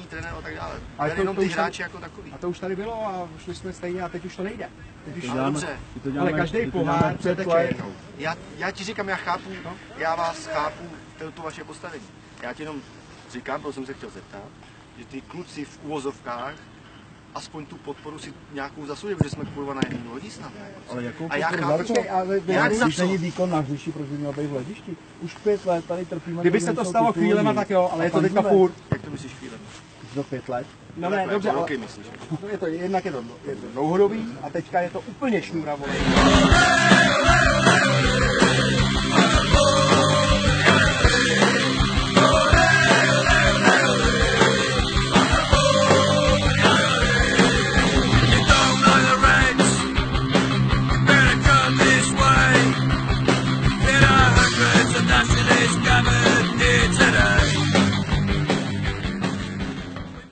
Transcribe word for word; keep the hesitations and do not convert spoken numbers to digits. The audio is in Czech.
mentální trenér a tak dále. Ale to, to, jenom to ty už hráči tady, jako takový. A to už tady bylo a šli jsme stejně a teď už to nejde. Teď už to děláme, dobře. Ale každý pohár přeteče jednou. Já, já ti říkám, já chápu, no? Já vás chápu, to, to vaše postavení. Já ti jenom říkám, protože jsem se chtěl zeptat, že ty kluci v uvozovkách aspoň tu podporu si nějakou zaslouží, protože jsme kurva na jedné lodi snad. Ale jakou a já podporu? Ale když není výkon na hřišti, proč by měl být v hledišti? Už pět let tady trpíme. Kdyby se to stalo chvílema, tak jo, ale je to teďka furt. Jak to myslíš chvílema? Do pět let. No ne, dobře, ale roky myslíš. No je to, jednak je to, je to dlouhodobý a teďka je to úplně šňůra, vole.